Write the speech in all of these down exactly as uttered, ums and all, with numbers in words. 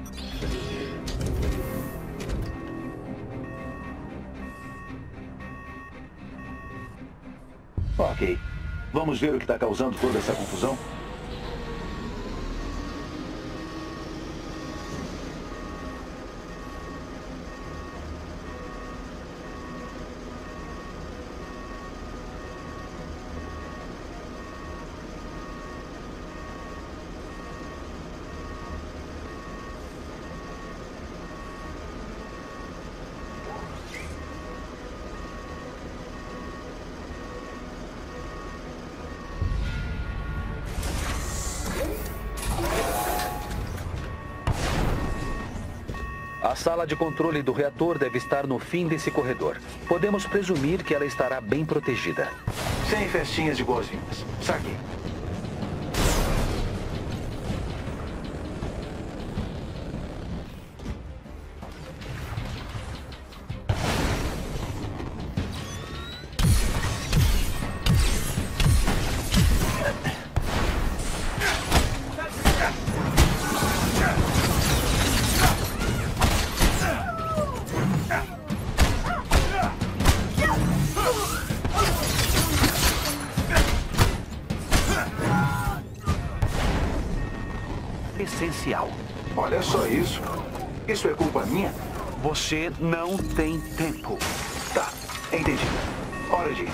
Ok. Vamos ver o que está causando toda essa confusão? A sala de controle do reator deve estar no fim desse corredor. Podemos presumir que ela estará bem protegida. Sem festinhas de boas-vindas. Saque. Essencial. Olha só isso. Isso é culpa minha? Você não tem tempo. Tá, entendi. Hora de ir.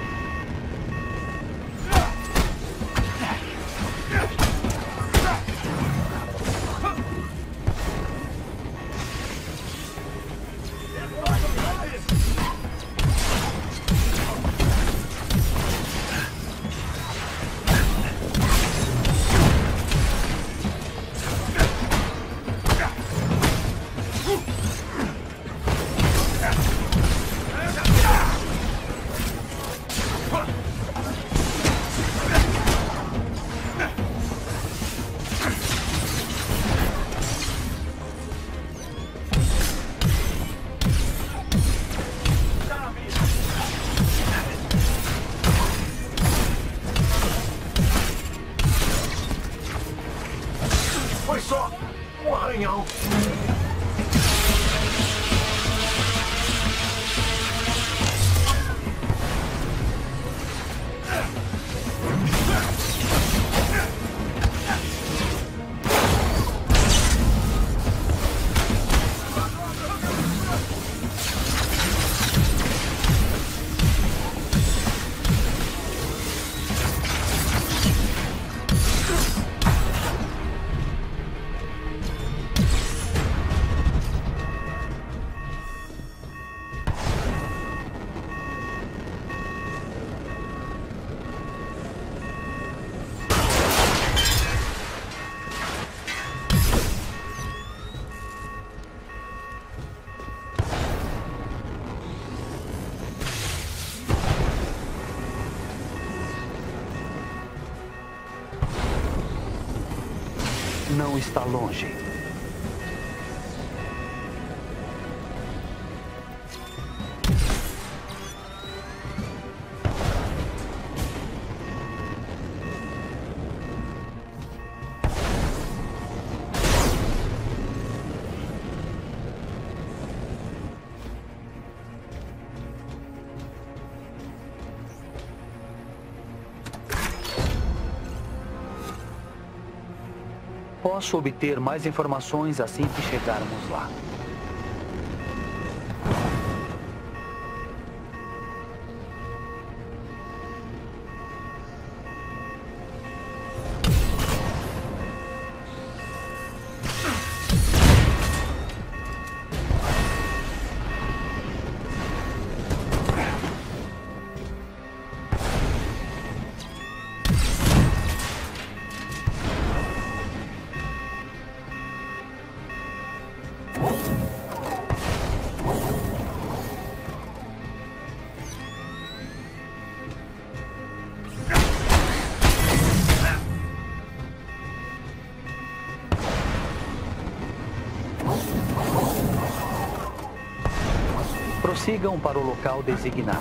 Foi só um arranhão. Não está longe. Posso obter mais informações assim que chegarmos lá. Prossigam para o local designado.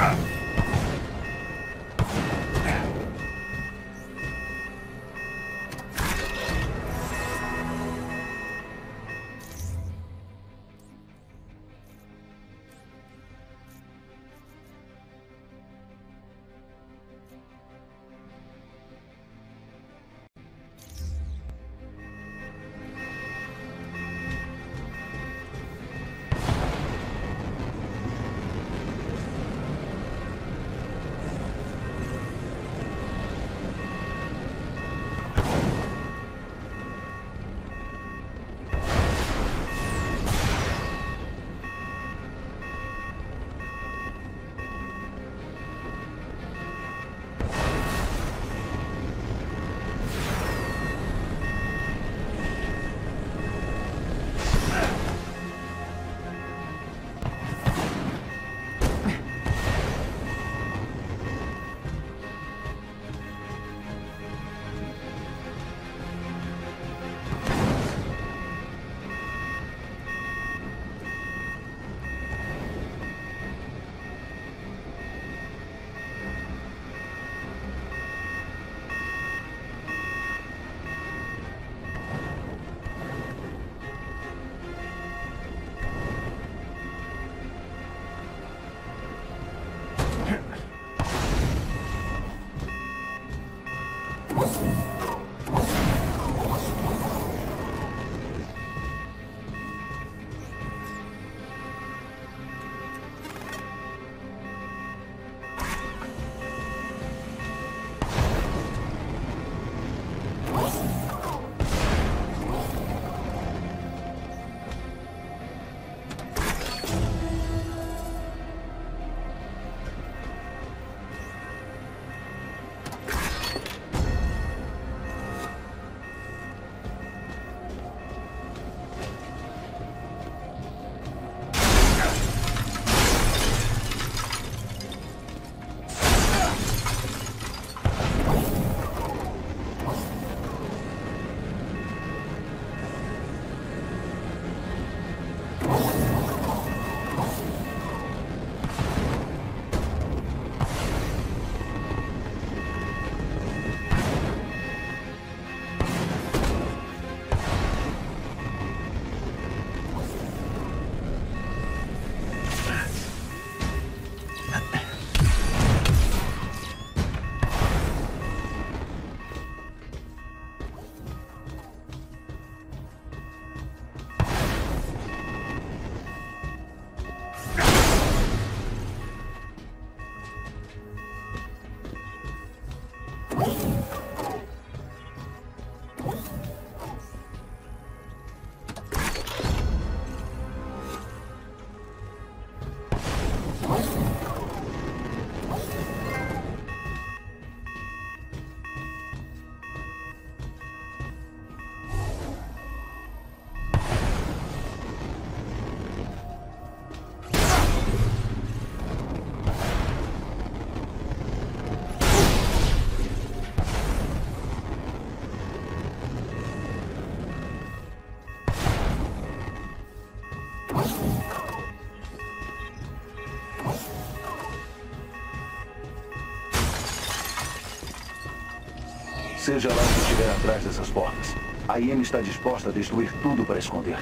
Seja lá o que estiver atrás dessas portas, a I M está disposta a destruir tudo para esconder.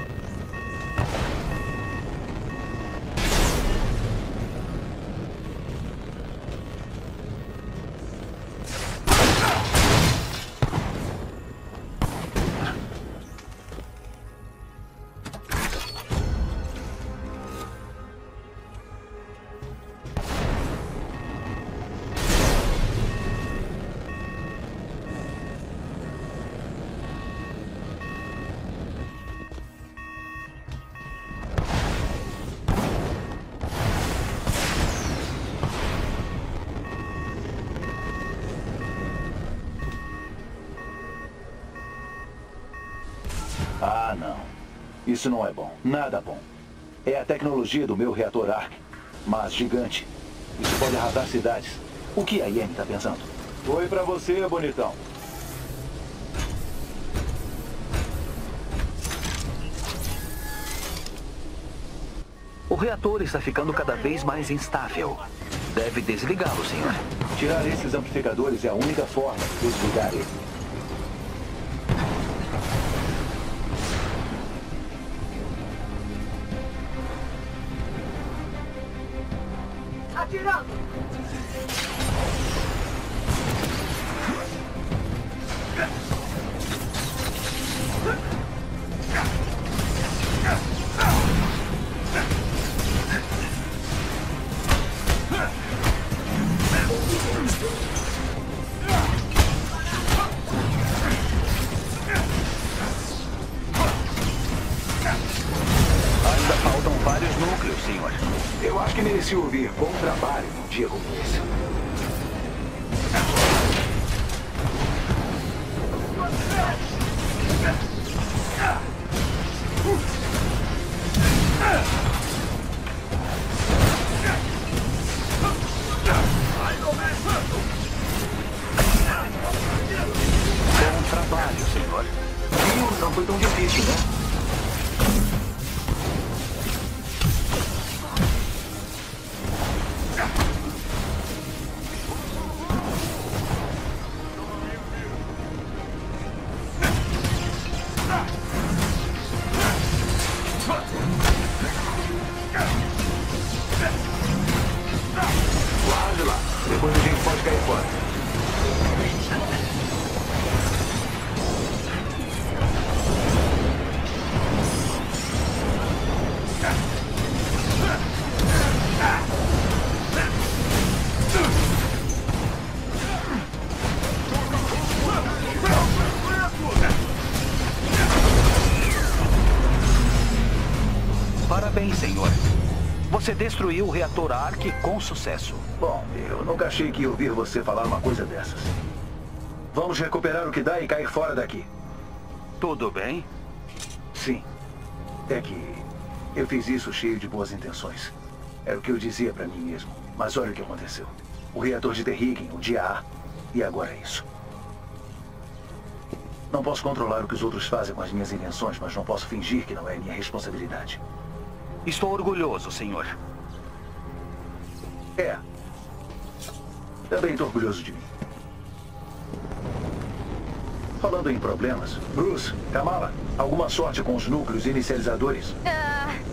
Ah, não. Isso não é bom. Nada bom. É a tecnologia do meu reator Ark, mas gigante. Isso pode arrasar cidades. O que a I M está pensando? Foi pra você, bonitão. O reator está ficando cada vez mais instável. Deve desligá-lo, senhor. Tirar esses amplificadores é a única forma de desligar ele. Atirando! Ainda faltam vários núcleos, senhor. Eu acho que mereci ouvir bom trabalho num dia como esse. Bom trabalho, senhor. E não foi tão difícil, né? Quase lá. Depois a gente pode cair fora. Parabéns, senhor. Você destruiu o reator Ark com sucesso. Bom, eu nunca achei que ia ouvir você falar uma coisa dessas. Vamos recuperar o que dá e cair fora daqui. Tudo bem? Sim. É que eu fiz isso cheio de boas intenções. Era o que eu dizia pra mim mesmo. Mas olha o que aconteceu. O reator de Terrigen, o dia A, e agora é isso. Não posso controlar o que os outros fazem com as minhas invenções, mas não posso fingir que não é minha responsabilidade. Estou orgulhoso, senhor. É. Também estou orgulhoso de mim. Falando em problemas, Bruce, Kamala, alguma sorte com os núcleos inicializadores? Ah,